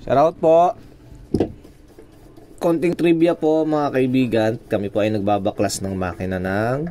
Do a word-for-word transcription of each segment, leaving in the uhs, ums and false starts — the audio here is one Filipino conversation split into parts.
Shoutout po. Konting trivia po mga kaibigan. Kami po ay nagbabaklas ng makina ng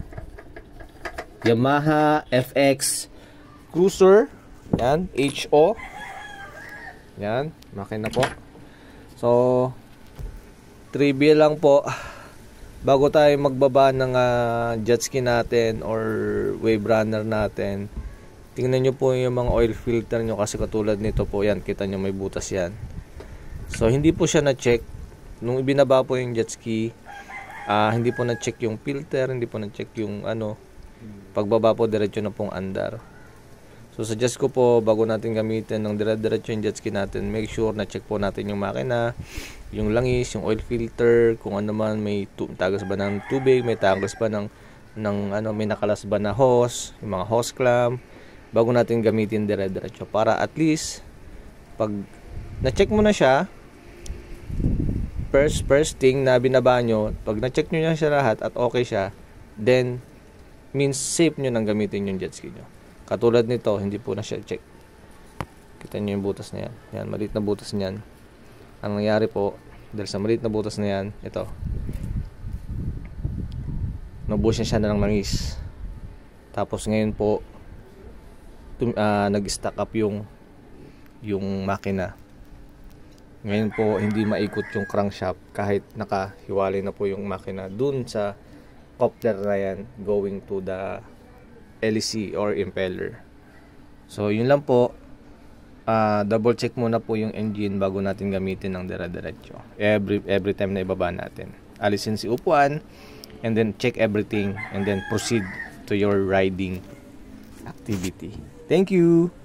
Yamaha F X Cruiser. Yan, H O. Yan, makina po. So, trivia lang po. Bago tayo magbaba ng uh, jet ski natin or wave runner natin, tingnan nyo po yung mga oil filter nyo kasi katulad nito po, yan, kita nyo may butas yan. So, hindi po siya na-check. Nung ibinaba po yung jet ski, uh, hindi po na-check yung filter, hindi po na-check yung ano, pagbaba po, diretso na pong andar. So, suggest ko po, bago natin gamitin ng dire-diretso yung jet ski natin, make sure na-check po natin yung makina, yung langis, yung oil filter, kung ano man, may tagas ba ng tubig, may tagas ba ng, ng ano, may nakalas ba na hose, yung mga hose clamp, bago natin gamitin dire-diretso. Para at least, pag na-check mo na siya, first, first thing na binaba nyo, pag na-check nyo na siya lahat at okay siya, then, means safe nyo nang gamitin yung jet ski nyo. Katulad nito, hindi po na siya check. Kita nyo yung butas na yan. Yan, maliit na butas niyan. Ang nangyari po, dahil sa maliit na butas na yan, ito. Nabuhusan siya na ng langis. Tapos ngayon po, tum, uh, nag-stack up yung yung makina. Ngayon po, hindi maikot yung crankshaft kahit nakahiwalay na po yung makina dun sa coupler na yan going to the L E C or impeller. So yun lang po, uh, double check muna po yung engine bago natin gamitin ng dire-diretso every, every time na ibaba natin. Alisin si upuan and then check everything and then proceed to your riding activity. Thank you!